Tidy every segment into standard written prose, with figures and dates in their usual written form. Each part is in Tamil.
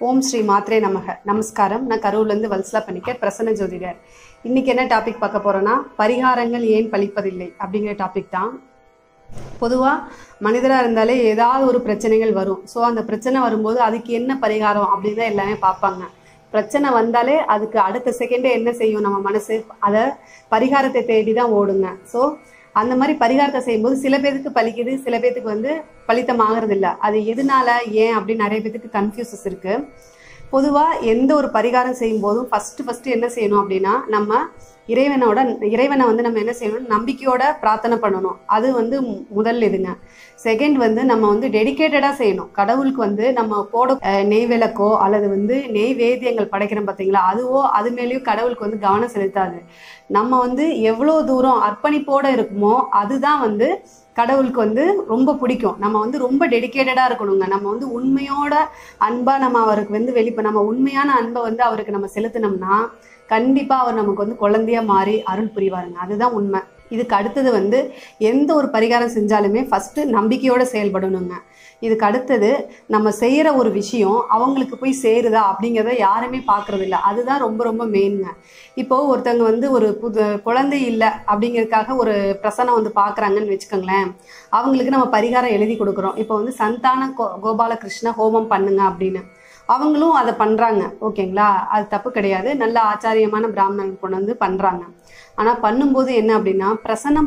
ஓம் ஸ்ரீ மாத்ரே நமக. நமஸ்காரம். நான் கரூர்லேருந்து வல்சலா பணிக்கர், பிரசன்ன ஜோதிடர். இன்னைக்கு என்ன டாபிக் பார்க்க போறோன்னா, பரிகாரங்கள் ஏன் பலிப்பதில்லை அப்படிங்கிற டாபிக் தான். பொதுவாக மனிதராக இருந்தாலே ஏதாவது ஒரு பிரச்சனைகள் வரும். ஸோ அந்த பிரச்சனை வரும்போது அதுக்கு என்ன பரிகாரம் அப்படின்னு தான் எல்லாமே பார்ப்பாங்க. பிரச்சனை வந்தாலே அதுக்கு அடுத்த செகண்டே என்ன செய்யும் நம்ம மனசு, அதை பரிகாரத்தை தேடி தான் ஓடுங்க. ஸோ அந்த மாதிரி பரிகாரத்தை செய்யும்போது சில பேருக்கு பலிக்குது, சில பேருக்கு பலித்தமாகறது இல்லை. அது எதனால ஏன் அப்படின்னு நிறைய பேருக்கு கன்ஃபியூசஸ் இருக்கு. பொதுவாக எந்த ஒரு பரிகாரம் செய்யும் போதும் ஃபஸ்ட்டு என்ன செய்யணும் அப்படின்னா, நம்ம இறைவனை நம்ம என்ன செய்யணும், நம்பிக்கையோட பிரார்த்தனை பண்ணணும். அது முதல் இதுங்க. செகண்ட் நம்ம டெடிக்கேட்டடாக செய்யணும். கடவுளுக்கு நம்ம போட நெய் விளக்கோ அல்லது நெய் வேத்தியங்கள் படைக்கிறோம் பார்த்தீங்களா, அது மேலேயும் கடவுளுக்கு கவனம் செலுத்தாது. நம்ம எவ்வளோ தூரம் அர்ப்பணிப்போடு இருக்குமோ அதுதான் கடவுளுக்கு ரொம்ப பிடிக்கும். நம்ம ரொம்ப டெடிக்கேட்டடாக இருக்கணுங்க. நம்ம உண்மையோட அன்பாக நம்ம அவருக்கு நம்ம உண்மையான அன்பை அவருக்கு நம்ம செலுத்தினோம்னா கண்டிப்பாக அவர் நமக்கு குழந்தையா மாறி அருள் புரிவாருங்க. அதுதான் உண்மை. இதுக்கு அடுத்தது எந்த ஒரு பரிகாரம் செஞ்சாலுமே ஃபஸ்ட்டு நம்பிக்கையோடு செயல்படணுங்க. இதுக்கு அடுத்தது நம்ம செய்கிற ஒரு விஷயம் அவங்களுக்கு போய் சேருதா அப்படிங்கிறத யாருமே பார்க்குறது இல்லை. அதுதான் ரொம்ப ரொம்ப மெயினுங்க. இப்போது ஒருத்தவங்க ஒரு குழந்தை இல்லை அப்படிங்கிறதுக்காக ஒரு பிரசனம் பார்க்குறாங்கன்னு வச்சுக்கோங்களேன். அவங்களுக்கு நம்ம பரிகாரம் எழுதி கொடுக்குறோம். இப்போ சந்தான கோபாலகிருஷ்ண ஹோமம் பண்ணுங்க அப்படின்னு. அவங்களும் அதை பண்ணுறாங்க. ஓகேங்களா, அது தப்பு கிடையாது. நல்ல ஆச்சாரியமான பிராமணன் கொண்டு பண்ணுறாங்க. ஆனால் பண்ணும்போது என்ன அப்படின்னா, பிரசன்னம்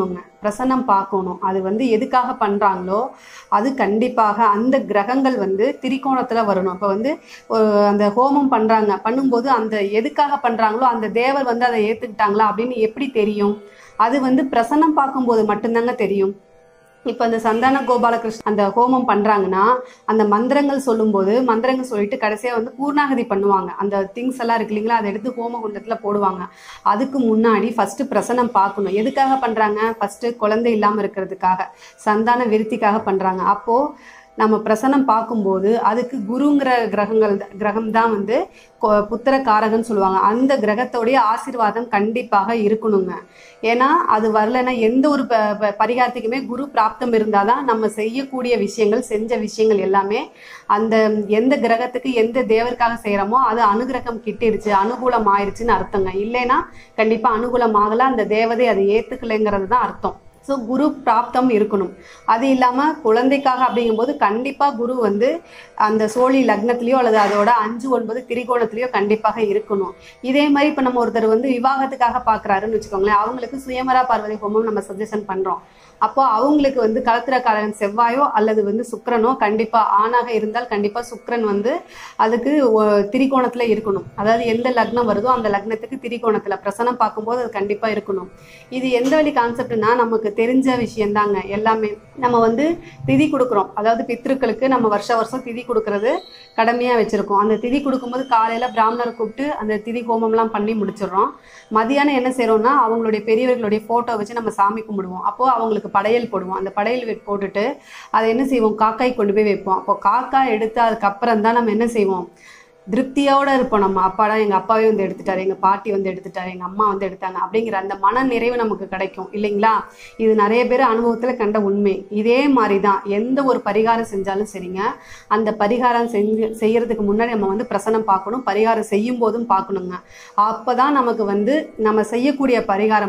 பார்க்கணும். அது எதுக்காக பண்ணுறாங்களோ அது கண்டிப்பாக அந்த கிரகங்கள் திரிகோணத்தில் வரணும். இப்போ அந்த ஹோமம் பண்ணும்போது அந்த எதுக்காக பண்ணுறாங்களோ அந்த தேவர் அதை ஏற்றுக்கிட்டாங்களா அப்படின்னு எப்படி தெரியும்? அது பிரசன்னம் பார்க்கும்போது மட்டும்தாங்க தெரியும். இப்போ அந்த சந்தான கோபாலகிருஷ்ணன் அந்த ஹோமம் பண்ணுறாங்கன்னா அந்த மந்திரங்கள் சொல்லிட்டு கடைசியாக பூர்ணாகதி பண்ணுவாங்க. அந்த திங்ஸ் எல்லாம் இருக்கு இல்லைங்களா, அதை எடுத்து ஹோம குண்டத்தில் போடுவாங்க. அதுக்கு முன்னாடி ஃபஸ்ட்டு பிரசனம் பார்க்கணும். எதுக்காக பண்ணுறாங்க? ஃபஸ்ட்டு குழந்தை இல்லாமல் இருக்கிறதுக்காக, சந்தான விருத்திக்காக பண்ணுறாங்க. அப்போது நம்ம பிரசனம் பார்க்கும்போது அதுக்கு குருங்கிற கிரகம் தான் புத்திர காரகன்னு சொல்லுவாங்க. அந்த கிரகத்தோடைய ஆசீர்வாதம் கண்டிப்பாக இருக்கணுங்க. ஏன்னா அது வரலைன்னா எந்த ஒரு பரிகாரத்துக்குமே குரு பிராப்தம் இருந்தால் தான் நம்ம செய்யக்கூடிய விஷயங்கள், செஞ்ச விஷயங்கள் எல்லாமே அந்த எந்த கிரகத்துக்கு எந்த தேவருக்காக செய்கிறோமோ அது அனுகிரகம் கிட்டிருச்சு, அனுகூலம் ஆயிடுச்சுன்னு அர்த்தங்க. இல்லைன்னா கண்டிப்பாக அனுகூலமாகல, அந்த தேவதை அதை ஏற்றுக்கலைங்கிறது தான் அர்த்தம். ஸோ குரு பிராப்தம் இருக்கணும். அது இல்லாமல் குழந்தைக்காக அப்படிங்கும்போது கண்டிப்பாக குரு அந்த சோழி லக்னத்திலையோ அல்லது அதோட 5, 9 திரிகோணத்திலையோ கண்டிப்பாக இருக்கணும். இதே மாதிரி இப்போ நம்ம ஒருத்தர் விவாகத்துக்காக பார்க்குறாருன்னு வச்சுக்கோங்களேன். அவங்களுக்கு சுயமரா பார்வதி ஹோமம் நம்ம சஜஷன் பண்ணுறோம். அப்போ அவங்களுக்கு களத்திரக்காரகன் செவ்வாயோ அல்லது சுக்கிரனோ, கண்டிப்பாக ஆணாக இருந்தால் கண்டிப்பாக சுக்கிரன் அதுக்கு திரிகோணத்தில் இருக்கணும். அதாவது எந்த லக்னம் வருதோ அந்த லக்னத்துக்கு திரிகோணத்தில் பிரசனம் பார்க்கும்போது அது கண்டிப்பாக இருக்கணும். இது எந்த வழி கான்செப்ட்னா, நமக்கு தெரிஞ்ச விஷயந்தாங்க எல்லாமே. நம்ம திதி கொடுக்குறோம். அதாவது பித்ருக்களுக்கு நம்ம வருஷம் திதி கொடுக்கறது கடமையாக வச்சுருக்கோம். அந்த திதி கொடுக்கும்போது காலையில் பிராமணரை கூப்பிட்டு அந்த திதி ஹோமம்லாம் பண்ணி முடிச்சிடுறோம். மதியானம் என்ன செய்கிறோம்னா, அவங்களுடைய பெரியவர்களுடைய ஃபோட்டோ வச்சு நம்ம சாமி கும்பிடுவோம். அப்போது அவங்களுக்கு படையல் போடுவோம். அந்த படையல் போட்டுட்டு அதை என்ன செய்வோம், காக்காய் கொண்டு போய் வைப்போம். அப்போ காக்காய் எடுத்து அதுக்கப்புறம் தான் நம்ம என்ன செய்வோம், திருப்தியோடு இருப்போம். நம்ம அப்பாடா, எங்கள் அப்பாவே எடுத்துட்டாரு, எங்கள் பாட்டி எடுத்துட்டாரு, எங்கள் அம்மா எடுத்தாங்க அப்படிங்கிற அந்த மன நிறைவு நமக்கு கிடைக்கும் இல்லைங்களா. இது நிறைய பேர் அனுபவத்தில் கண்ட உண்மை. இதே மாதிரி தான் எந்த ஒரு பரிகாரம் செஞ்சாலும் சரிங்க, அந்த பரிகாரம் செய்யறதுக்கு முன்னாடி நம்ம பிரசனம் பார்க்கணும். பரிகாரம் செய்யும் போதும் பார்க்கணுங்க. அப்போ தான் நமக்கு நம்ம செய்யக்கூடிய பரிகாரம்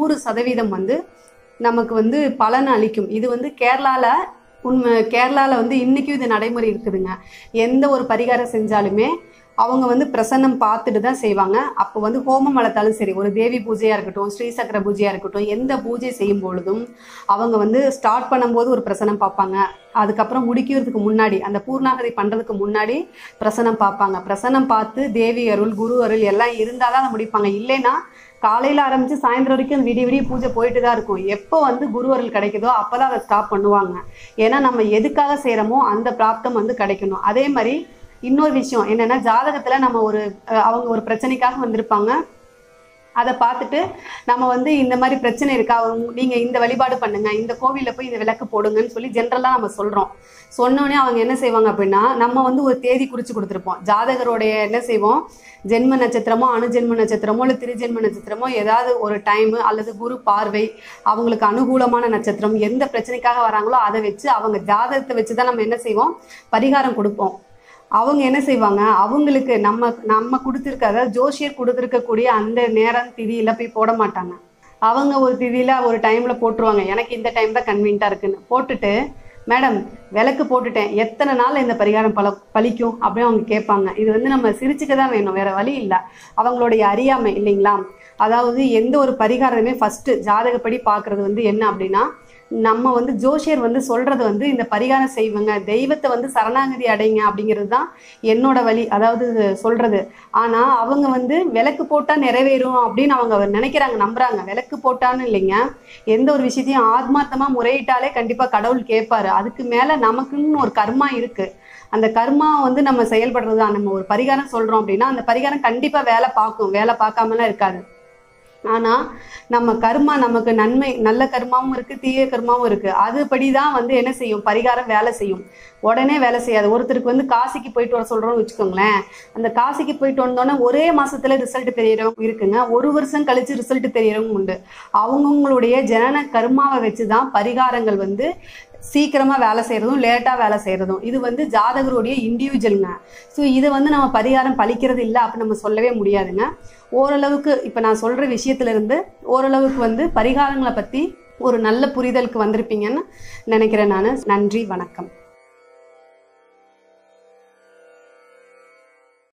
100% நமக்கு பலன் அளிக்கும். இது கேரளாவில் இன்றைக்கும் இது நடைமுறை இருக்குதுங்க. எந்த ஒரு பரிகாரம் செஞ்சாலுமே அவங்க பிரசன்னம் பார்த்துட்டு தான் செய்வாங்க. அப்போ ஹோமம் வளர்த்தாலும் சரி, ஒரு தேவி பூஜையாக இருக்கட்டும், ஸ்ரீசக்கர பூஜையாக இருக்கட்டும், எந்த பூஜை செய்யும் பொழுதும் அவங்க ஸ்டார்ட் பண்ணும்போது ஒரு பிரசனம் பார்ப்பாங்க. அதுக்கப்புறம் முடிக்கிறதுக்கு முன்னாடி, அந்த பூர்ணாகதி பண்ணுறதுக்கு முன்னாடி பிரசனம் பார்ப்பாங்க. பிரசனம் பார்த்து தேவி அருள், குரு அருள் எல்லாம் இருந்தால் தான் அதை முடிப்பாங்க. இல்லைன்னா காலையில் ஆரம்பித்து சாயந்தரம் வரைக்கும் விடிய பூஜை போயிட்டு தான் இருக்கும். எப்போ குரு அருள் கிடைக்குதோ அப்போ தான் அதை ஸ்டாப் பண்ணுவாங்க. ஏன்னா நம்ம எதுக்காக செய்கிறோமோ அந்த பிராப்தம் கிடைக்கணும். அதே மாதிரி இன்னொரு விஷயம் என்னென்னா, ஜாதகத்தில் நம்ம அவங்க ஒரு பிரச்சனைக்காக வந்திருப்பாங்க. அதை பார்த்துட்டு நம்ம இந்த மாதிரி பிரச்சனை இருக்கா, நீங்கள் இந்த வழிபாடு பண்ணுங்க, இந்த கோவிலில் போய் இந்த விளக்கு போடுங்கன்னு சொல்லி ஜென்ரலாக நம்ம சொல்கிறோம். சொன்னோடனே அவங்க என்ன செய்வாங்க அப்படின்னா, நம்ம ஒரு தேதி குறித்து கொடுத்துருப்போம். ஜாதகருடைய என்ன செய்வோம், ஜென்ம நட்சத்திரமோ அணுஜென்ம நட்சத்திரமோ இல்லை திருஜென்ம நட்சத்திரமோ ஏதாவது ஒரு டைமு அல்லது குரு பார்வை, அவங்களுக்கு அனுகூலமான நட்சத்திரம், எந்த பிரச்சனைக்காக வராங்களோ அதை வச்சு அவங்க ஜாதகத்தை வச்சு தான் நம்ம என்ன செய்வோம், பரிகாரம் கொடுப்போம். அவங்க என்ன செய்வாங்க, அவங்களுக்கு நம்ம கொடுத்துருக்க, அதாவது ஜோசியர் கொடுத்துருக்கக்கூடிய அந்த நேரம் திதியில் போய் போட மாட்டாங்க. அவங்க ஒரு திதியில் ஒரு டைமில் போட்டுருவாங்க, எனக்கு இந்த டைம் தான் கன்வீனியண்ட்டாக இருக்குன்னு போட்டுட்டு, மேடம் விளக்கு போட்டுட்டேன், எத்தனை நாள் இந்த பரிகாரம் பலிக்கும் அப்படின்னு அவங்க கேட்பாங்க. இது வந்து நம்ம சிரிச்சுக்க தான் வேணும், வேற வழி இல்லை. அவங்களுடைய அறியாமை இல்லைங்களா. அதாவது எந்த ஒரு பரிகாரமே ஃபஸ்ட்டு ஜாதகப்படி பார்க்குறது வந்து என்ன அப்படின்னா, நம்ம வந்து ஜோசியர் வந்து சொல்கிறது வந்து இந்த பரிகாரம் செய்வங்க, தெய்வத்தை வந்து சரணாகதி அடைங்க அப்படிங்கிறது தான் என்னோட வழி, அதாவது சொல்கிறது. ஆனால் அவங்க வந்து விளக்கு போட்டால் நிறைவேறும் அப்படின்னு அவங்க நினைக்கிறாங்க, நம்புகிறாங்க. விளக்கு போட்டான்னு இல்லைங்க, எந்த ஒரு விஷயத்தையும் ஆத்மார்த்தமாக முறையிட்டாலே கண்டிப்பாக கடவுள் கேட்பாரு. அதுக்கு மேலே நமக்குன்னு ஒரு கர்மா இருக்குது. அந்த கர்மா வந்து நம்ம செயல்படுறது தான். நம்ம ஒரு பரிகாரம் சொல்கிறோம் அப்படின்னா அந்த பரிகாரம் கண்டிப்பாக வேலை பார்க்கும், வேலை பார்க்காமலாம் இருக்காது. ஆனால் நம்ம கர்மா, நமக்கு நன்மை, நல்ல கர்மாவும் இருக்குது, தீய கர்மாவும் இருக்குது. அதுபடி தான் வந்து என்ன செய்யும், பரிகாரம் வேலை செய்யும். உடனே வேலை செய்யாது. ஒருத்தருக்கு வந்து காசிக்கு போயிட்டு வர சொல்கிறோன்னு வச்சுக்கோங்களேன், அந்த காசிக்கு போயிட்டு வந்தோன்னே ஒரே மாதத்தில் ரிசல்ட் தெரியறவங்க இருக்குங்க, 1 வருஷம் கழித்து ரிசல்ட் தெரியறவங்க உண்டு. அவங்கவுங்களுடைய ஜனன கர்மாவை வச்சு தான் பரிகாரங்கள் வந்து சீக்கிரமாக வேலை செய்கிறதும் லேட்டாக வேலை செய்கிறதும். இது வந்து ஜாதகருடைய இண்டிவிஜுவலுங்க. ஸோ இதை வந்து நம்ம பரிகாரம் பலிக்கிறது இல்லை அப்படி நம்ம சொல்லவே முடியாதுங்க. ஓரளவுக்கு இப்போ நான் சொல்கிற விஷயத்துலேருந்து ஓரளவுக்கு வந்து பரிகாரங்களை பற்றி ஒரு நல்ல புரிதலுக்கு வந்திருப்பீங்கன்னு நினைக்கிறேன் நான். நன்றி, வணக்கம்.